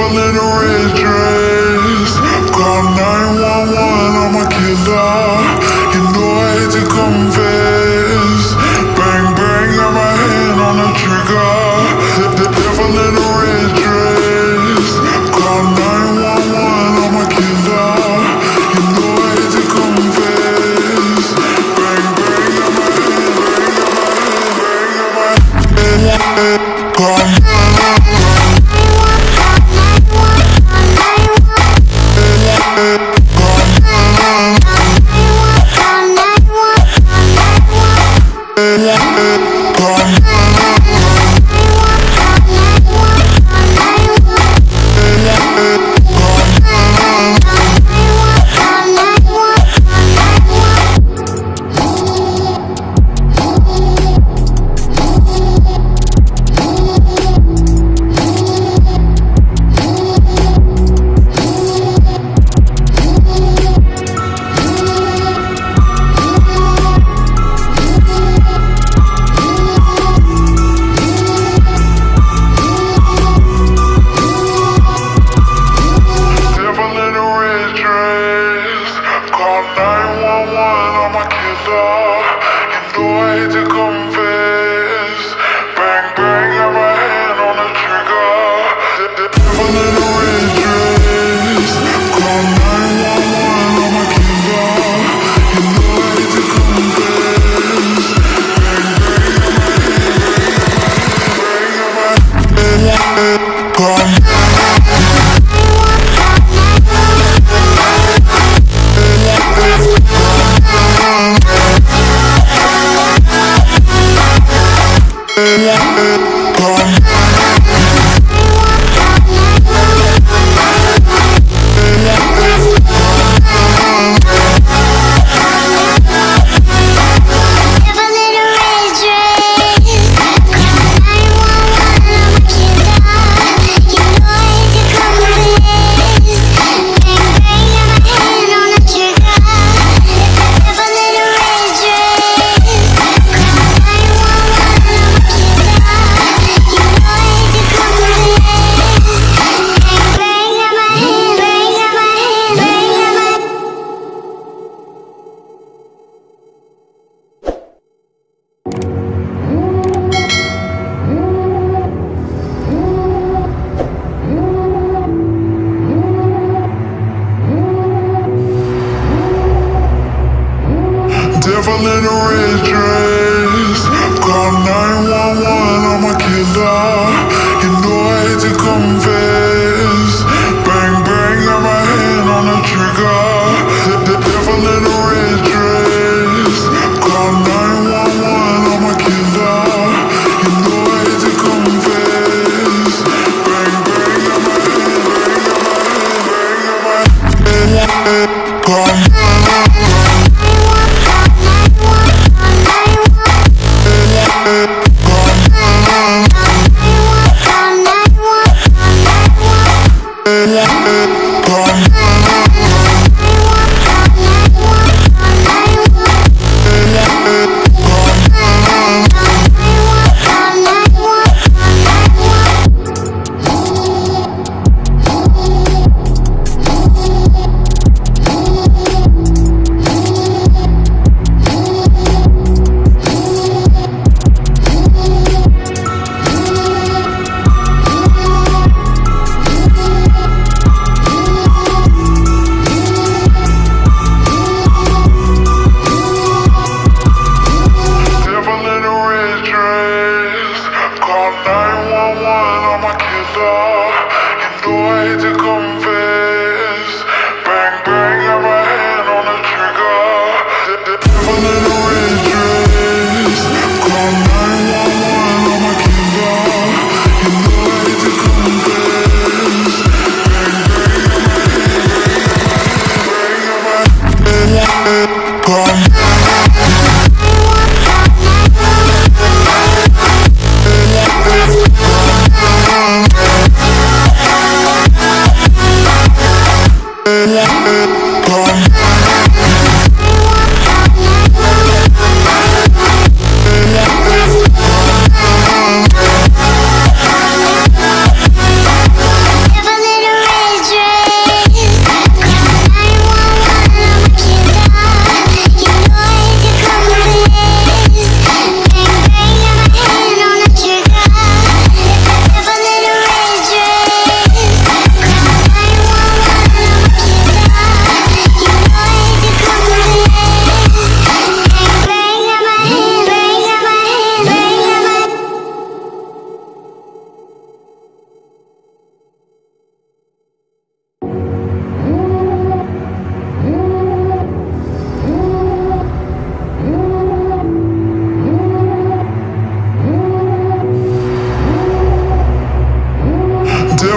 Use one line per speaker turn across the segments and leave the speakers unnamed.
devil in a red dress. Call 911, I'm a killer. You know I hate to confess. Bang, bang, got my hand on the trigger. The devil in a red dress. Call 911, I'm a killer. You know I hate to confess. Bang, bang, got my hand, bang, got my hand. Call 911, I'm a killer. You know I hate to confess. Bang, bang, got my hand on the trigger. The devil in a red dress. Call 911, I'm a killer. You know I hate to confess. Bang, bang, got my hand, bang, got my hand. Call devil in a red dress. Call 911, I'm a killer. You know I hate to confess. Bang, bang, got my hand on the trigger. The devil in a red dress. Call 911, I'm a killer. You know I hate to confess. Bang, bang, got my hand, bang, got my hand, call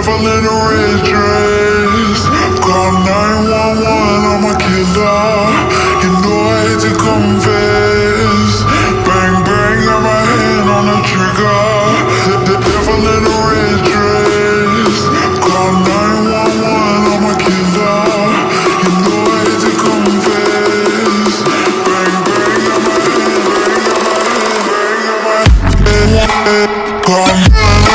devil in a red dress. Call 911, I'm a killer. You know I hate to confess. Bang, bang, got my hand on the trigger. The devil in a red dress. Call 911, I'm a killer. You know I hate to confess. Bang, bang, got my hand, bang, got my hand, call 911.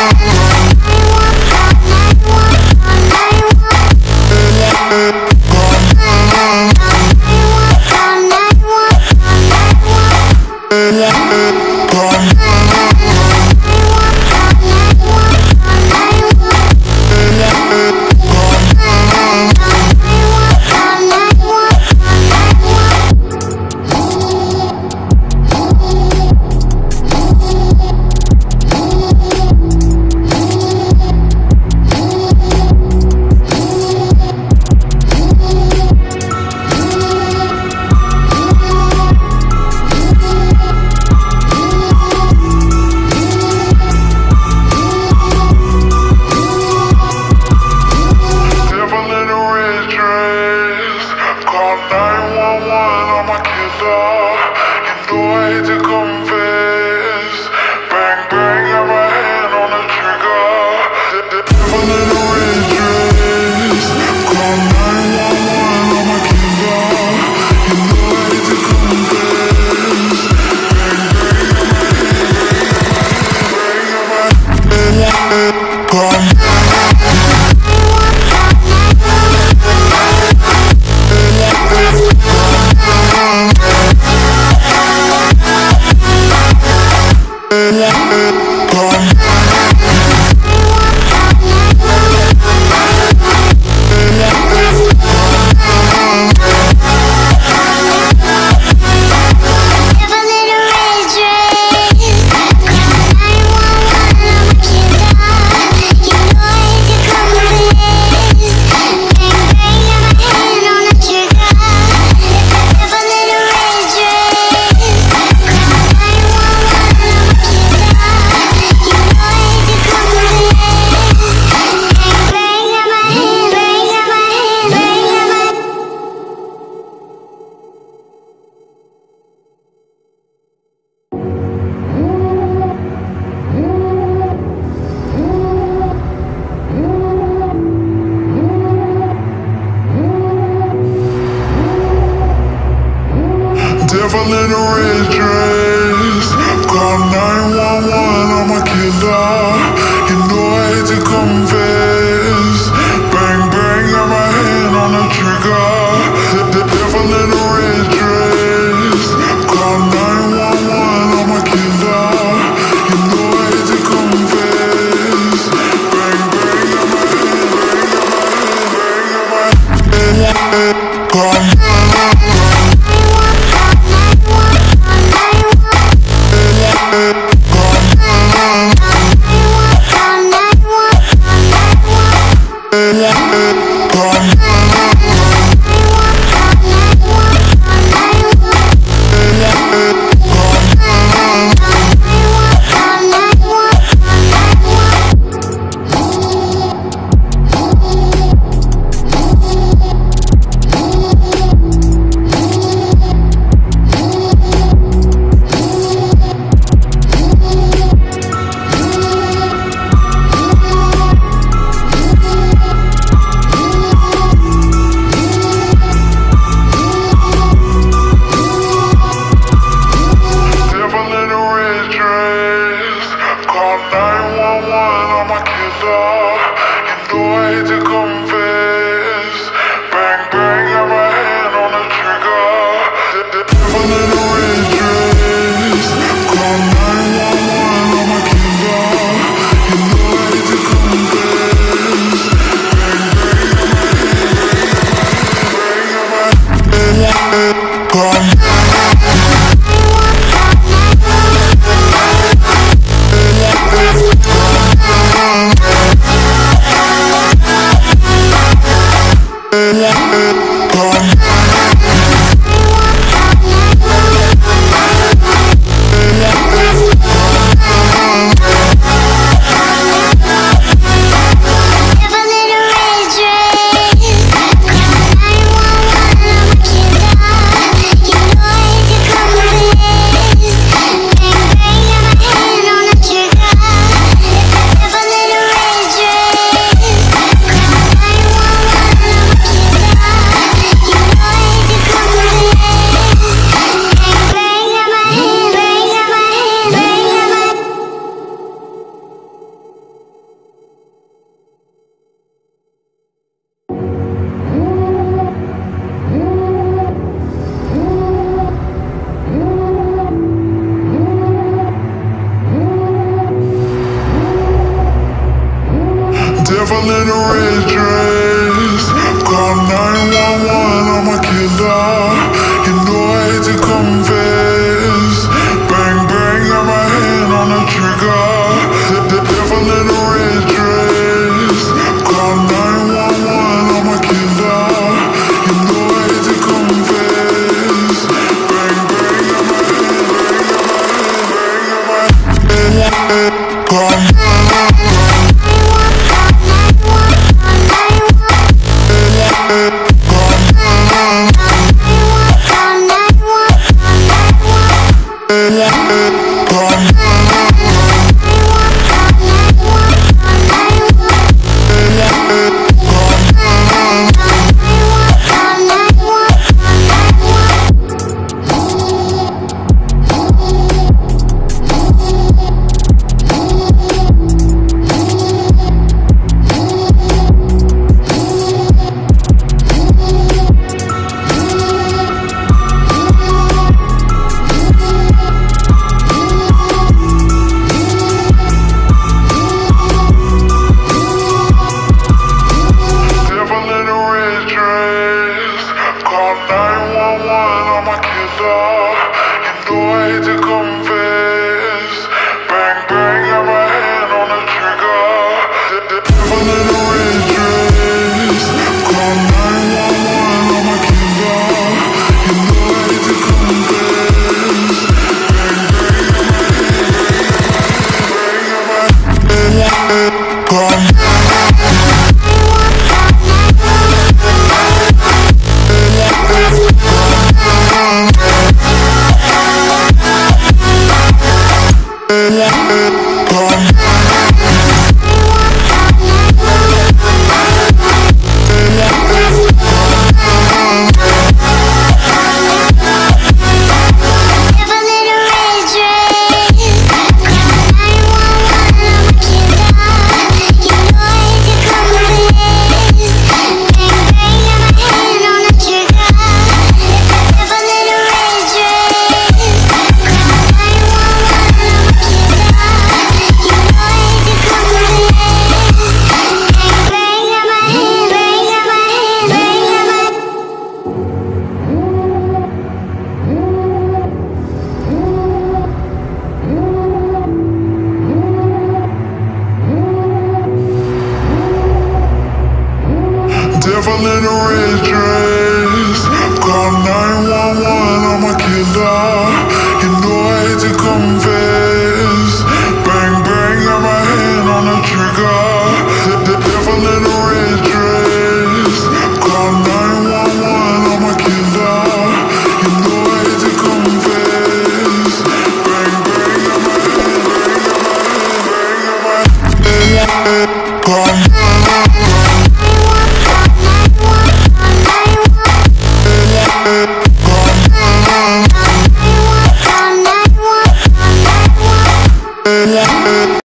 Devil in a red dress. Call 911, I'm a killer. You know I hate to confess. Bang, bang, got my hand on the trigger. The devil in a red dress. Call 911, I'm a killer. You know I hate to confess. Bang, bang, got my hand, bang, got my hand, call 911. devil in a red dress. Call 911, I'm a killer. You know I hate to confess. Bang, bang, got my hand on the trigger. The devil in a red dress. Call 911, I'm a killer. You know I hate to confess. Bang, bang, got my hand, bang, got my hand, bang, got my hand. Call devil in a red dress. Call 911, I'm a killer. You know I hate to confess. Bang, bang, got my hand on the trigger. The devil in a red dress. Call 911, I'm a killer. You know I hate to confess. Bang, bang, got my hand, bang, got my hand, bang, got my hand. Call